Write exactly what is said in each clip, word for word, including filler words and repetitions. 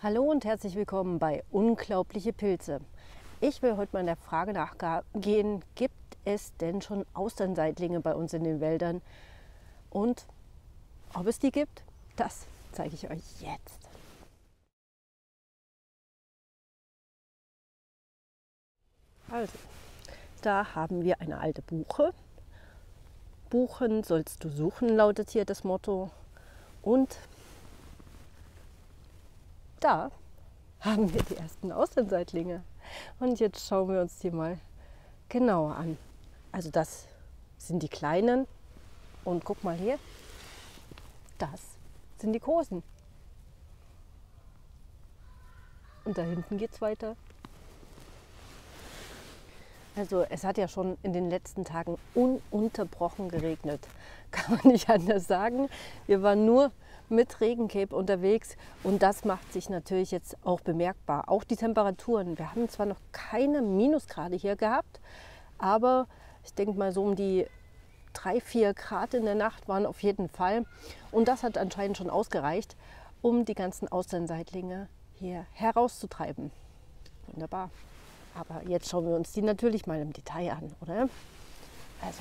Hallo und herzlich willkommen bei Unglaubliche Pilze. Ich will heute mal der Frage nachgehen, gibt es denn schon Austernseitlinge bei uns in den Wäldern? Und ob es die gibt, das zeige ich euch jetzt. Also, da haben wir eine alte Buche. Buchen sollst du suchen, lautet hier das Motto. Und da haben wir die ersten Austernseitlinge. Und jetzt schauen wir uns die mal genauer an. Also das sind die kleinen und guck mal hier, das sind die großen. Und da hinten geht es weiter. Also es hat ja schon in den letzten Tagen ununterbrochen geregnet. Kann man nicht anders sagen. Wir waren nur mit Regencape unterwegs und das macht sich natürlich jetzt auch bemerkbar. Auch die Temperaturen. Wir haben zwar noch keine Minusgrade hier gehabt, aber ich denke mal so um die drei, vier Grad in der Nacht waren auf jeden Fall. Und das hat anscheinend schon ausgereicht, um die ganzen Austernseitlinge hier herauszutreiben. Wunderbar. Aber jetzt schauen wir uns die natürlich mal im Detail an, oder? Also,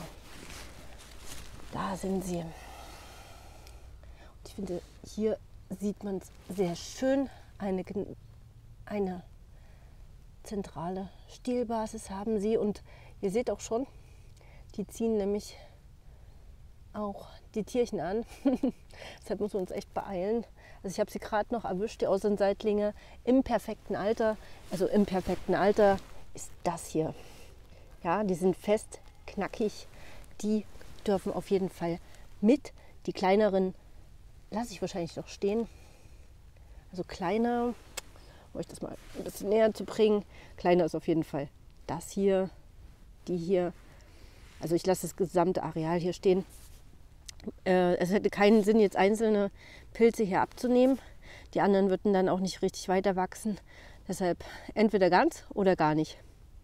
da sind sie. Und ich finde, hier sieht man es sehr schön. Eine, eine zentrale Stielbasis haben sie. Und ihr seht auch schon, die ziehen nämlich auch die Tierchen an. Deshalb müssen wir uns echt beeilen. Also ich habe sie gerade noch erwischt, die Austernseitlinge im perfekten Alter. Also im perfekten Alter ist das hier. Ja, die sind fest, knackig. Die dürfen auf jeden Fall mit. Die kleineren lasse ich wahrscheinlich noch stehen. Also kleiner, um euch das mal ein bisschen näher zu bringen. Kleiner ist auf jeden Fall das hier, die hier. Also ich lasse das gesamte Areal hier stehen. Es hätte keinen Sinn, jetzt einzelne Pilze hier abzunehmen. Die anderen würden dann auch nicht richtig weiter wachsen. Deshalb entweder ganz oder gar nicht.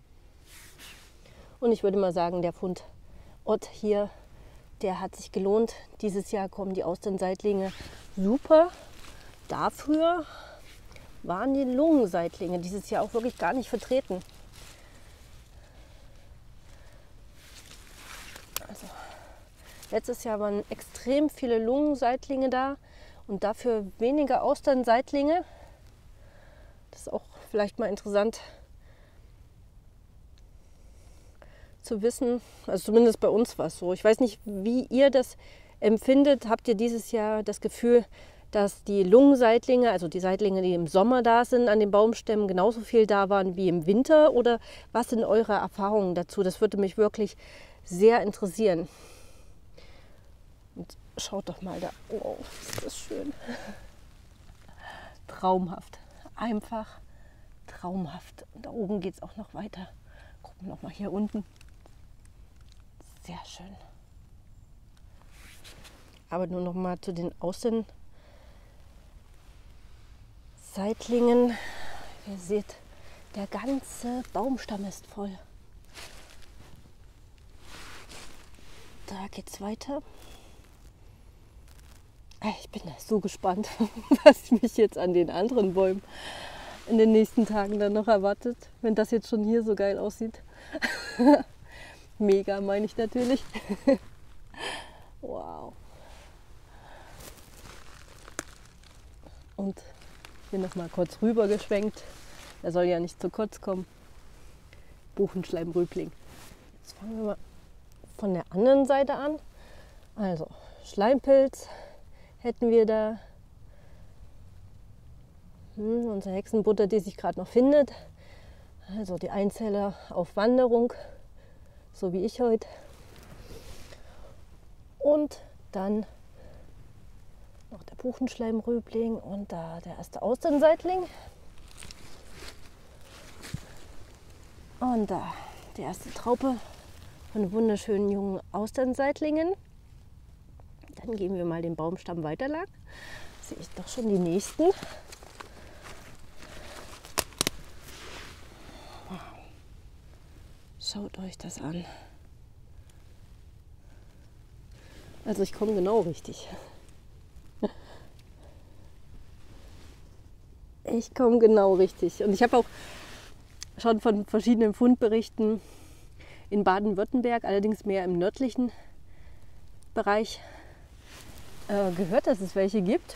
Und ich würde mal sagen, der Fundort hier, der hat sich gelohnt. Dieses Jahr kommen die Austernseitlinge super. Dafür waren die Lungenseitlinge dieses Jahr auch wirklich gar nicht vertreten. Also letztes Jahr waren extrem viele Lungenseitlinge da und dafür weniger Austernseitlinge. Das ist auch vielleicht mal interessant zu wissen. Also zumindest bei uns war es so. Ich weiß nicht, wie ihr das empfindet. Habt ihr dieses Jahr das Gefühl, dass die Lungenseitlinge, also die Seitlinge, die im Sommer da sind, an den Baumstämmen genauso viel da waren wie im Winter? Oder was sind eure Erfahrungen dazu? Das würde mich wirklich sehr interessieren. Und schaut doch mal da. Oh, ist das schön. Traumhaft. Einfach traumhaft. Und da oben geht es auch noch weiter. Gucken wir noch mal hier unten. Sehr schön. Aber nur noch mal zu den Außenseitlingen. Ihr seht, der ganze Baumstamm ist voll. Da geht es weiter. Ich bin so gespannt, was mich jetzt an den anderen Bäumen in den nächsten Tagen dann noch erwartet, wenn das jetzt schon hier so geil aussieht. Mega, meine ich natürlich. Wow. Und hier noch mal kurz rüber geschwenkt. Der soll ja nicht zu kurz kommen. Buchenschleimrübling. Jetzt fangen wir mal von der anderen Seite an. Also Schleimpilz hätten wir da. Hm, unsere Hexenbutter, die sich gerade noch findet. Also die Einzeller auf Wanderung, so wie ich heute. Und dann noch der Buchenschleimrübling und da der erste Austernseitling. Und da die erste Traupe von wunderschönen jungen Austernseitlingen. Dann gehen wir mal den Baumstamm weiter lang. Sehe ich doch schon die nächsten. Schaut euch das an. Also ich komme genau richtig. Ich komme genau richtig. Und ich habe auch schon von verschiedenen Fundberichten in Baden-Württemberg, allerdings mehr im nördlichen Bereich, äh, gehört, dass es welche gibt.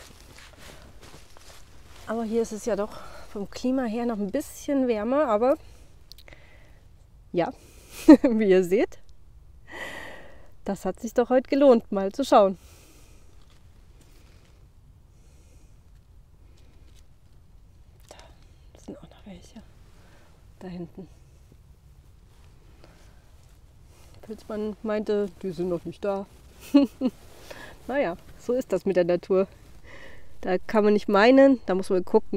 Aber hier ist es ja doch vom Klima her noch ein bisschen wärmer. Aber ja, wie ihr seht, das hat sich doch heute gelohnt, mal zu schauen. Da sind auch noch welche. Da hinten. Pilzmann meinte, die sind noch nicht da. Naja, so ist das mit der Natur. Da kann man nicht meinen, da muss man gucken.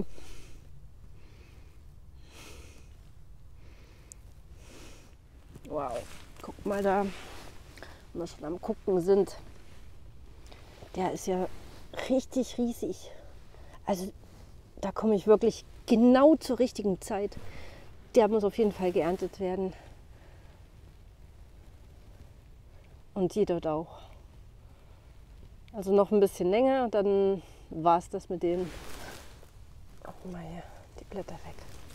Wow, guck mal da, wenn wir schon am Gucken sind. Der ist ja richtig riesig. Also da komme ich wirklich genau zur richtigen Zeit. Der muss auf jeden Fall geerntet werden. Und die dort auch. Also noch ein bisschen länger, dann war es das mit denen. Oh mal hier, die Blätter weg.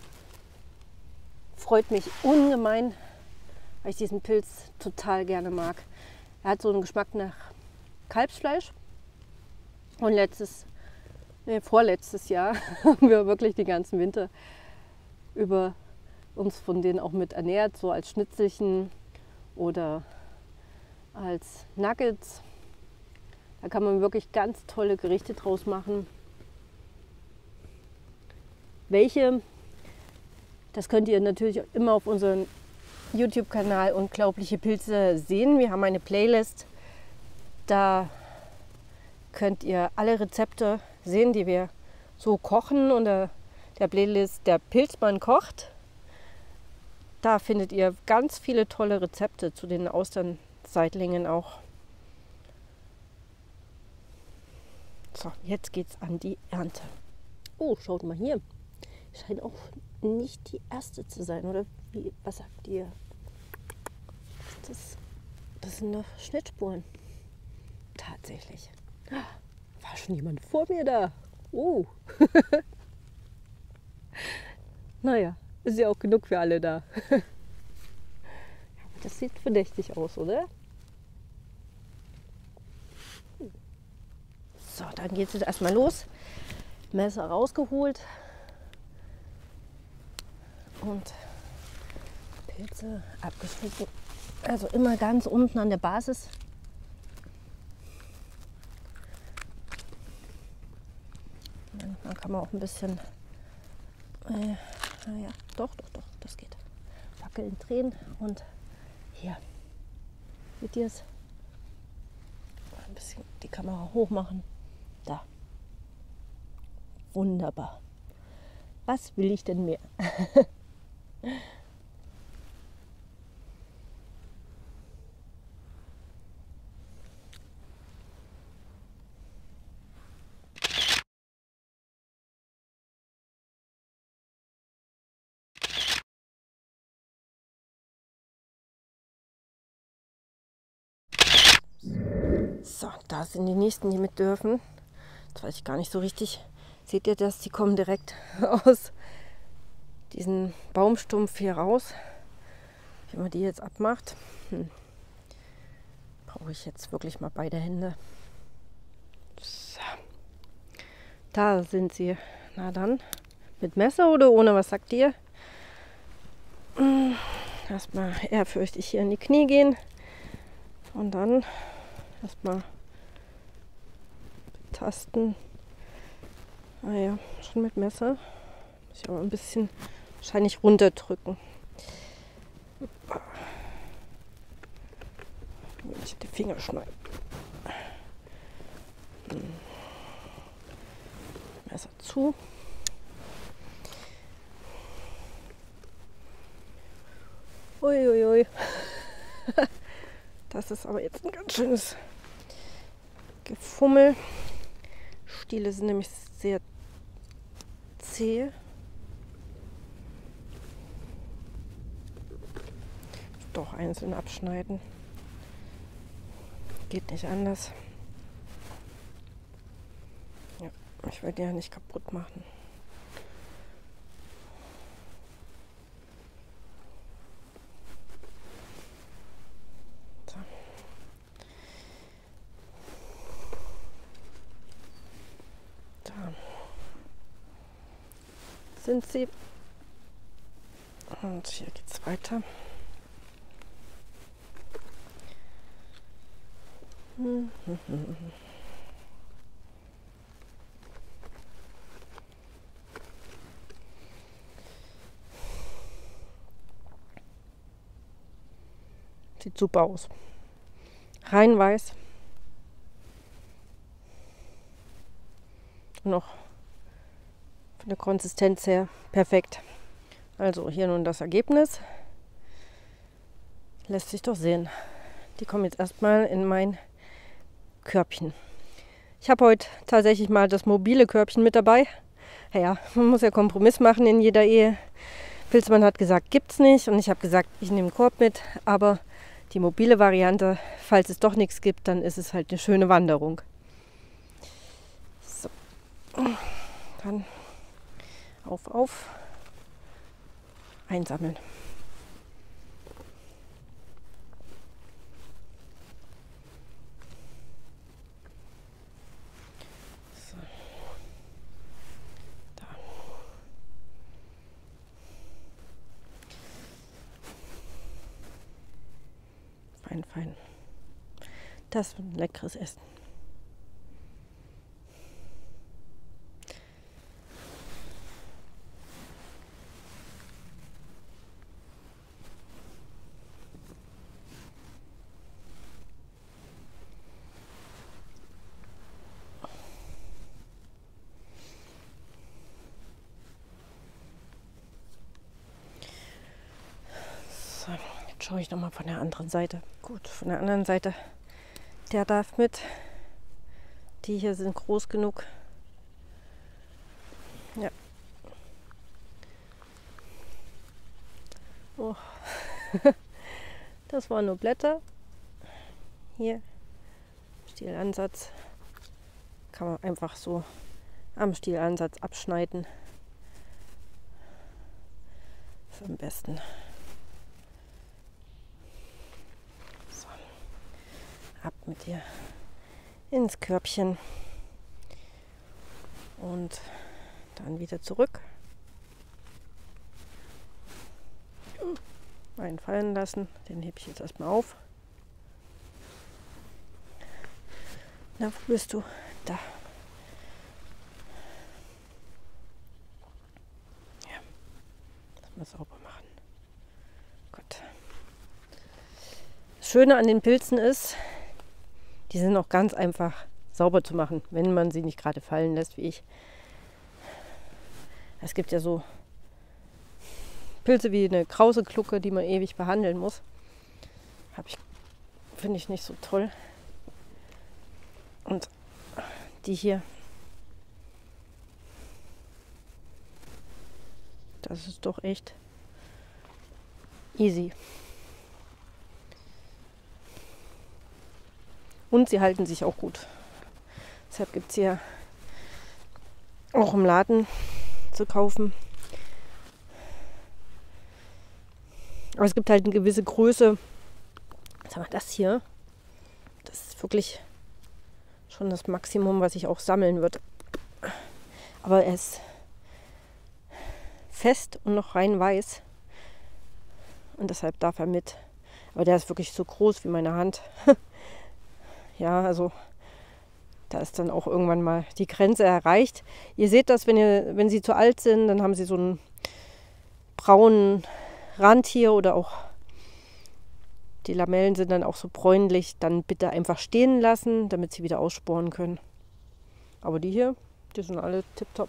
Freut mich ungemein, weil ich diesen Pilz total gerne mag. Er hat so einen Geschmack nach Kalbsfleisch. Und letztes, nee, vorletztes Jahr haben wir wirklich den ganzen Winter über uns von denen auch mit ernährt, so als Schnitzelchen oder als Nuggets. Da kann man wirklich ganz tolle Gerichte draus machen. Welche, das könnt ihr natürlich immer auf unserem YouTube-Kanal Unglaubliche Pilze sehen. Wir haben eine Playlist, da könnt ihr alle Rezepte sehen, die wir so kochen. Unter der Playlist Der Pilzmann kocht. Da findet ihr ganz viele tolle Rezepte zu den Austernseitlingen auch. So, jetzt geht's an die Ernte. Oh, schaut mal hier. Scheint auch nicht die erste zu sein, oder? Wie, was sagt ihr? Das, das sind noch Schnittspuren. Tatsächlich. War schon jemand vor mir da? Oh. Naja, ist ja auch genug für alle da. Das sieht verdächtig aus, oder? So, dann geht es jetzt erstmal los. Messer rausgeholt. Und Pilze abgeschnitten. Also immer ganz unten an der Basis. Dann kann man auch ein bisschen, äh, naja, doch, doch, doch, das geht. Wackeln, drehen und hier. Seht ihr es? Ein bisschen die Kamera hoch machen. Da. Wunderbar. Was will ich denn mehr? So, da sind die nächsten, die mit dürfen. Das weiß ich gar nicht so richtig. Seht ihr das? Die kommen direkt aus diesem Baumstumpf hier raus. Wie man die jetzt abmacht, hm. brauche ich jetzt wirklich mal beide Hände. So. Da sind sie. Na dann, mit Messer oder ohne? Was sagt ihr? Erstmal ehrfürchtig hier in die Knie gehen und dann erstmal betasten. Ah ja, schon mit Messer. Muss ich aber ein bisschen wahrscheinlich runterdrücken. Wenn ich die Finger schneide. Messer zu. Uiuiui. Ui, ui. Das ist aber jetzt ein ganz schönes Gefummel. Stiele sind nämlich sehr zäh. Doch einzeln abschneiden. Geht nicht anders. Ja, ich will die ja nicht kaputt machen. sind sie. Und hier geht es weiter. Sieht super aus. Rein weiß. Noch von der Konsistenz her perfekt. Also hier nun das Ergebnis. Lässt sich doch sehen. Die kommen jetzt erstmal in mein Körbchen. Ich habe heute tatsächlich mal das mobile Körbchen mit dabei. Naja, man muss ja Kompromiss machen in jeder Ehe. Pilzmann hat gesagt, gibt's nicht. Und ich habe gesagt, ich nehme einen Korb mit. Aber die mobile Variante, falls es doch nichts gibt, dann ist es halt eine schöne Wanderung. So. Dann auf, auf. Einsammeln. So. Da. Fein, fein. Das wird ein leckeres Essen. So, jetzt schaue ich noch mal von der anderen Seite. Gut, von der anderen Seite. Der darf mit. Die hier sind groß genug. Ja. Oh. Das waren nur Blätter. Hier. Stielansatz. Kann man einfach so am Stielansatz abschneiden. Ist am besten. So. Ab mit dir ins Körbchen. Und dann wieder zurück. Einfallen lassen. Den hebe ich jetzt erstmal auf. Na, wo bist du? Da. Ja. Lass mal sauber machen. Gut. Das Schöne an den Pilzen ist, die sind auch ganz einfach sauber zu machen, wenn man sie nicht gerade fallen lässt, wie ich. Es gibt ja so Pilze wie eine Krause-Glucke, die man ewig behandeln muss. Hab ich, finde ich nicht so toll. Und die hier, das ist doch echt easy. Und sie halten sich auch gut. Deshalb gibt es hier auch im Laden zu kaufen. Aber es gibt halt eine gewisse Größe. Sag mal, das hier, das ist wirklich schon das Maximum, was ich auch sammeln würde. Aber er ist fest und noch rein weiß. Und deshalb darf er mit. Aber der ist wirklich so groß wie meine Hand. Ja, also da ist dann auch irgendwann mal die Grenze erreicht. Ihr seht das, wenn, ihr, wenn sie zu alt sind, dann haben sie so einen braunen Rand hier oder auch die Lamellen sind dann auch so bräunlich. Dann bitte einfach stehen lassen, damit sie wieder aussporen können. Aber die hier, die sind alle tipptopp.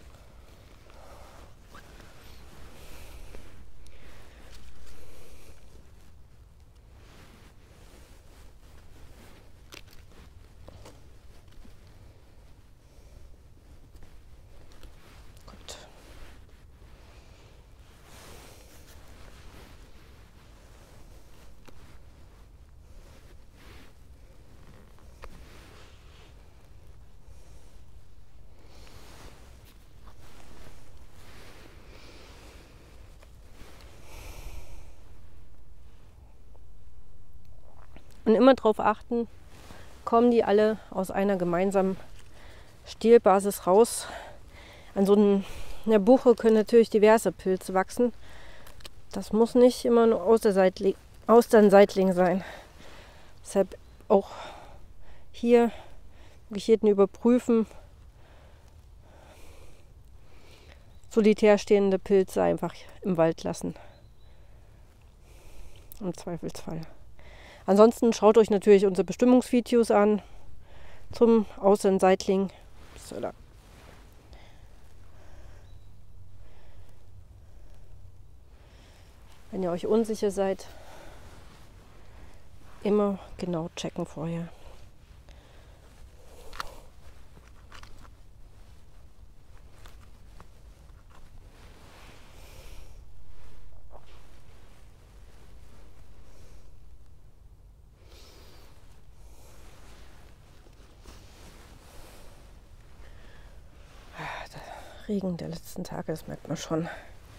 Und immer darauf achten, kommen die alle aus einer gemeinsamen Stielbasis raus. An so einem In der Buche können natürlich diverse Pilze wachsen. Das muss nicht immer nur Austernseitling, Austernseitling sein. Deshalb auch hier wirklich jeden überprüfen. Solitär stehende Pilze einfach im Wald lassen. Im Zweifelsfall. Ansonsten schaut euch natürlich unsere Bestimmungsvideos an zum Austernseitling. So, da. Wenn ihr euch unsicher seid, immer genau checken vorher. Der Regen der letzten Tage, das merkt man schon.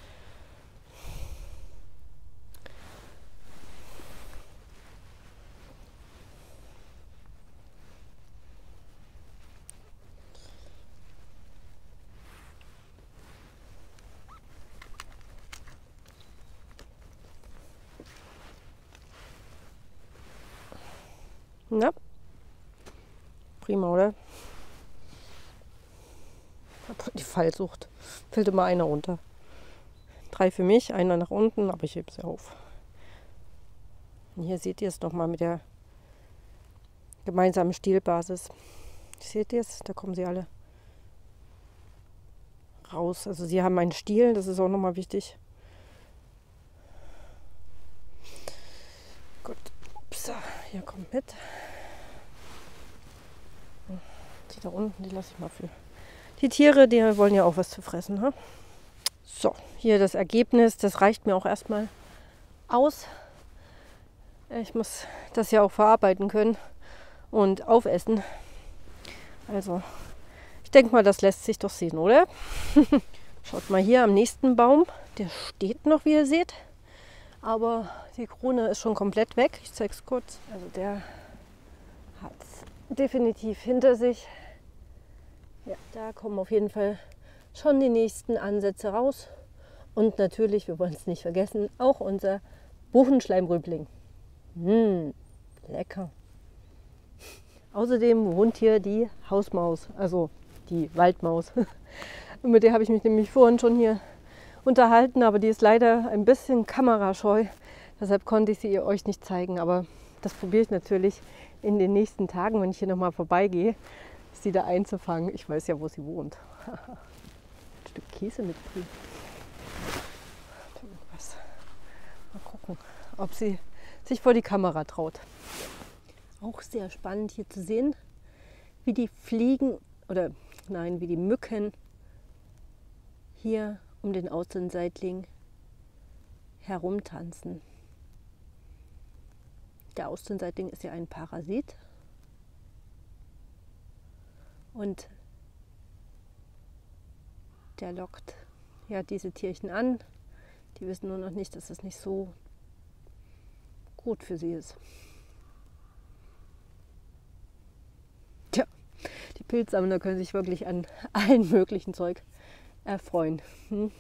Na, prima, oder? Die Fallsucht. Fällt immer einer runter. Drei für mich, einer nach unten, aber ich hebe sie auf. Und hier seht ihr es nochmal mit der gemeinsamen Stielbasis. Seht ihr es? Da kommen sie alle raus. Also sie haben einen Stiel, das ist auch nochmal wichtig. Gut. Ups, hier kommt mit. Die da unten, die lasse ich mal für. Die Tiere, die wollen ja auch was zu fressen. Hm? So, hier das Ergebnis, das reicht mir auch erstmal aus. Ich muss das ja auch verarbeiten können und aufessen. Also, ich denke mal, das lässt sich doch sehen, oder? Schaut mal hier am nächsten Baum, der steht noch, wie ihr seht. Aber die Krone ist schon komplett weg. Ich zeige es kurz. Also der hat es definitiv hinter sich. Ja, da kommen auf jeden Fall schon die nächsten Ansätze raus. Und natürlich, wir wollen es nicht vergessen, auch unser Buchenschleimrübling. Mmh, lecker. Außerdem wohnt hier die Hausmaus, also die Waldmaus. Mit der habe ich mich nämlich vorhin schon hier unterhalten, aber die ist leider ein bisschen kamerascheu. Deshalb konnte ich sie euch nicht zeigen. Aber das probiere ich natürlich in den nächsten Tagen, wenn ich hier nochmal vorbeigehe, sie da einzufangen. Ich weiß ja, wo sie wohnt. Ein Stück Käse mit drin. Mal gucken, ob sie sich vor die Kamera traut. Auch sehr spannend hier zu sehen, wie die Fliegen oder nein, wie die Mücken hier um den Austernseitling herumtanzen. Der Austernseitling ist ja ein Parasit. Und der lockt ja diese Tierchen an. Die wissen nur noch nicht, dass es nicht so gut für sie ist. Tja, die Pilzsammler können sich wirklich an allen möglichen Zeug erfreuen. Hm?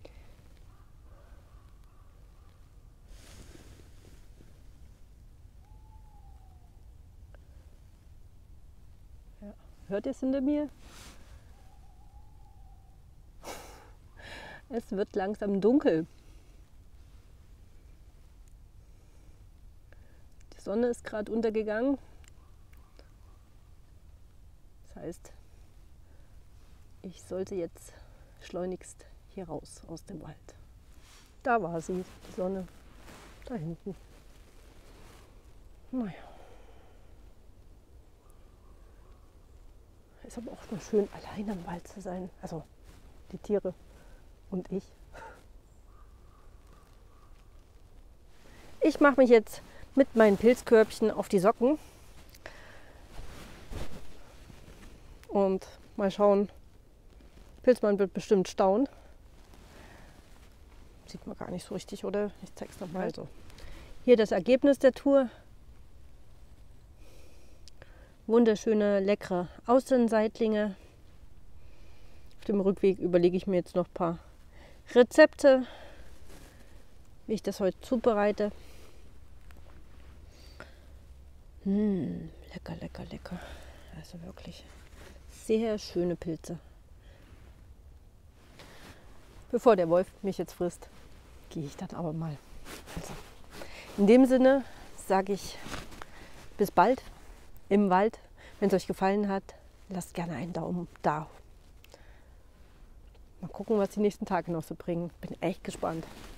Ja. Hört ihr es hinter mir? Es wird langsam dunkel. Die Sonne ist gerade untergegangen. Das heißt, ich sollte jetzt schleunigst hier raus aus dem Wald. Da war sie, die Sonne, da hinten. Naja. Ist aber auch mal schön, allein im Wald zu sein. Also die Tiere und ich. Ich mache mich jetzt mit meinen Pilzkörbchen auf die Socken. Und mal schauen. Pilzmann wird bestimmt staunen. Sieht man gar nicht so richtig, oder? Ich zeige es nochmal. Also, hier das Ergebnis der Tour. Wunderschöne, leckere Austernseitlinge. Auf dem Rückweg überlege ich mir jetzt noch ein paar Rezepte, wie ich das heute zubereite. Mmh, lecker, lecker, lecker. Also wirklich sehr schöne Pilze. Bevor der Wolf mich jetzt frisst, gehe ich dann aber mal. Also, in dem Sinne sage ich bis bald im Wald. Wenn es euch gefallen hat, lasst gerne einen Daumen da. Mal gucken, was die nächsten Tage noch so bringen. Bin echt gespannt.